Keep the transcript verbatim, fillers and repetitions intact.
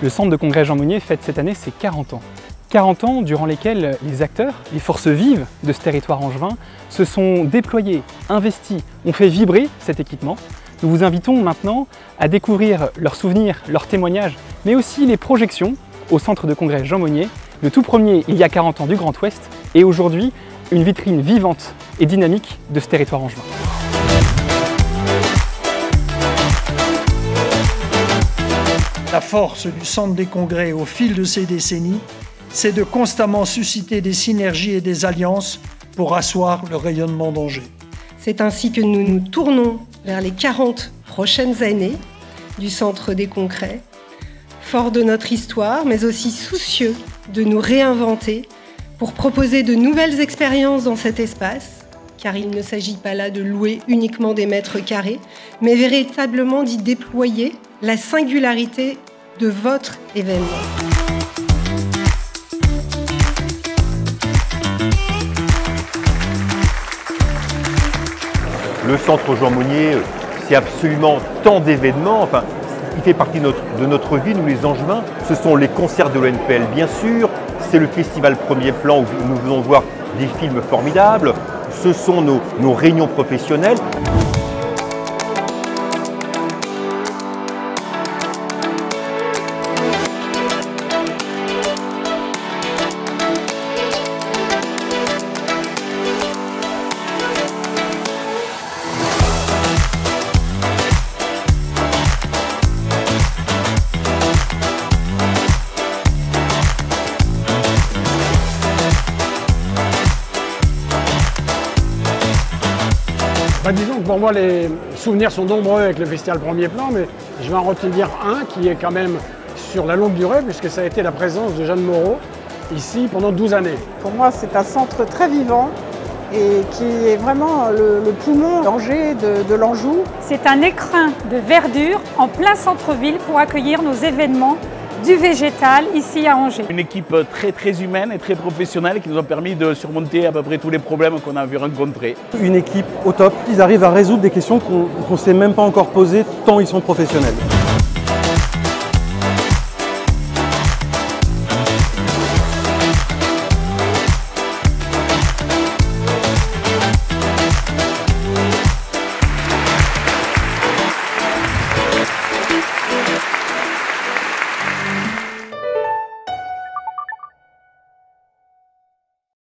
Le centre de congrès Jean Monnier fête cette année ses quarante ans. quarante ans durant lesquels les acteurs, les forces vives de ce territoire angevin se sont déployés, investis, ont fait vibrer cet équipement. Nous vous invitons maintenant à découvrir leurs souvenirs, leurs témoignages, mais aussi les projections au centre de congrès Jean Monnier, le tout premier il y a quarante ans du Grand Ouest, et aujourd'hui une vitrine vivante et dynamique de ce territoire angevin. La force du centre des congrès au fil de ces décennies, c'est de constamment susciter des synergies et des alliances pour asseoir le rayonnement d'Angers. C'est ainsi que nous nous tournons vers les quarante prochaines années du centre des congrès, forts de notre histoire, mais aussi soucieux de nous réinventer pour proposer de nouvelles expériences dans cet espace, car il ne s'agit pas là de louer uniquement des mètres carrés, mais véritablement d'y déployer la singularité de votre événement. Le centre Jean Monnier, c'est absolument tant d'événements. Enfin, il fait partie de notre, de notre vie, nous les Angevins. Ce sont les concerts de l'O N P L, bien sûr. C'est le festival Premier Plan où nous venons voir des films formidables. Ce sont nos, nos réunions professionnelles. Bah, disons que pour moi, les souvenirs sont nombreux avec le festival Premier Plan, mais je vais en retenir un qui est quand même sur la longue durée, puisque ça a été la présence de Jeanne Moreau ici pendant douze années. Pour moi, c'est un centre très vivant et qui est vraiment le, le poumon d'Angers, de, de l'Anjou. C'est un écrin de verdure en plein centre-ville pour accueillir nos événements du végétal ici à Angers. Une équipe très très humaine et très professionnelle qui nous a permis de surmonter à peu près tous les problèmes qu'on a vu rencontrer. Une équipe au top, ils arrivent à résoudre des questions qu'on ne s'est même pas encore posées tant ils sont professionnels.